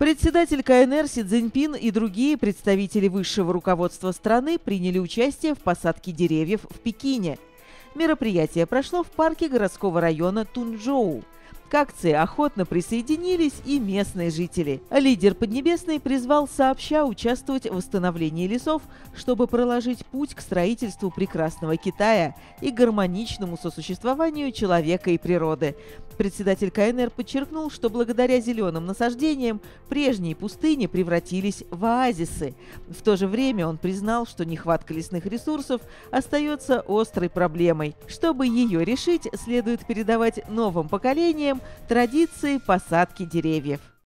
Председатель КНР Си Цзиньпин и другие представители высшего руководства страны приняли участие в посадке деревьев в Пекине. Мероприятие прошло в парке городского района Тунчжоу. К акции охотно присоединились и местные жители. Лидер Поднебесной призвал сообща участвовать в восстановлении лесов, чтобы проложить путь к строительству прекрасного Китая и гармоничному сосуществованию человека и природы. Председатель КНР подчеркнул, что благодаря зеленым насаждениям прежние пустыни превратились в оазисы. В то же время он признал, что нехватка лесных ресурсов остается острой проблемой. Чтобы ее решить, следует передавать новым поколениям традиции посадки деревьев.